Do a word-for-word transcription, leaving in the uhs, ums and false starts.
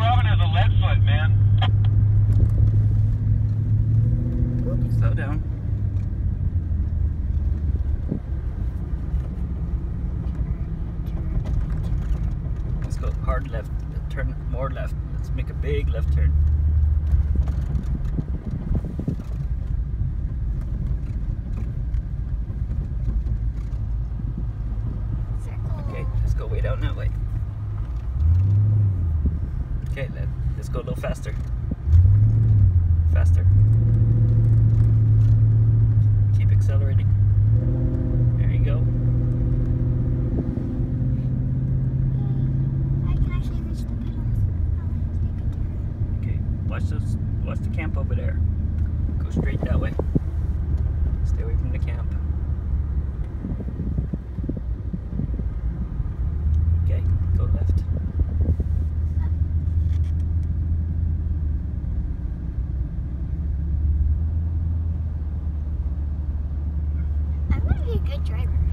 Robin has a lead foot, man. Slow down. Let's go hard left. Turn more left. Let's make a big left turn. Okay, let's go way down that way. Okay, let, let's go a little faster. Faster. Keep accelerating. There you go. I can actually reach the pedals. Okay, watch those. Watch the camp over there. Go straight that way. Stay away from the camp. Okay, go left. I'm gonna be a good driver.